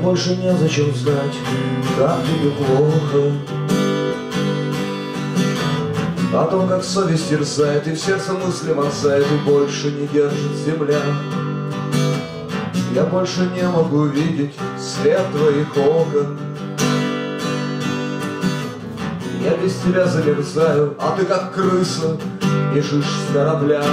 больше незачем знать, как тебе плохо, о том, как совесть терзает и в сердце мысли вонзает, и больше не держит земля. Я больше не могу видеть свет твоих окон. Я без тебя замерзаю, а ты как крыса бежишь с корабля.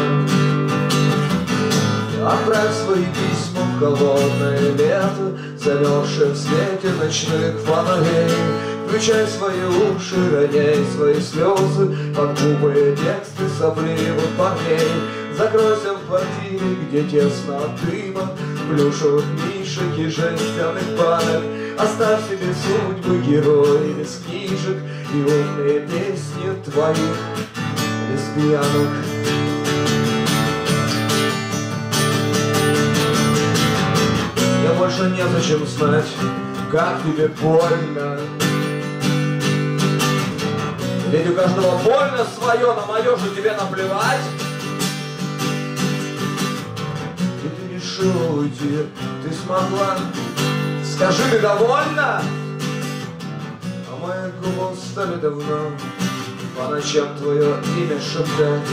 Отправь свои письма в холодное лето, замерзшее в свете ночных фонарей. Включай свои уши, роняй свои слезы под глупые тексты сопливых парней. Закройся в квартире, где тесно от дыма, плюшевых мишек и жестяных банок. Оставь себе судьбы героев из книжек и умные песни твоих лесбиянок. Я больше незачем знать, как тебе больно, ведь у каждого больно свое, на мое же тебе наплевать. И ты решила уйти, ты смогла. Скажи, ты довольна? А мои губы устали давно по ночам твое имя шептать.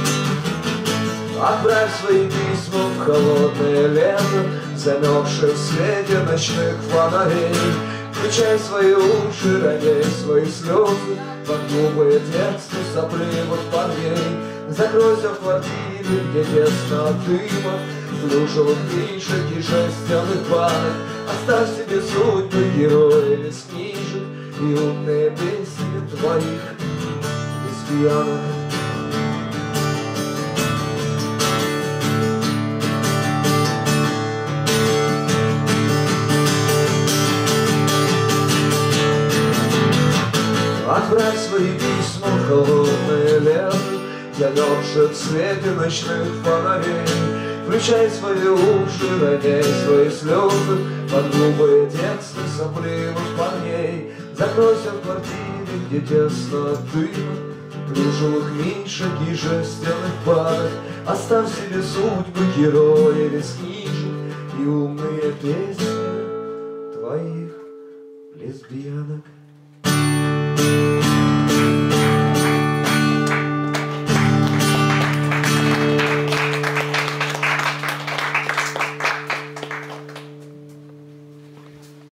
Отправь свои письма в холодное лето, замерзшее в свете ночных фонарей. Включай свои уши, роняй свои слезы под глупые тексты сопливых парней. Закройся в квартире, где тесно от дыма, плюшевых мишек и жестяных банок. Оставь себе судьбы героев из книжек и умные песни твоих лесбиянок. Отправь свои письма в холодное лето, замерзшее в свете ночных фонарей. Включай свои уши, роняй свои слезы под глупые тексты сопливых парней. Закройся в квартире, где тесно от дыма, плюшевых мишек и жестяных банок. Оставь себе судьбы героев из книжек и умные песни твоих лесбиянок.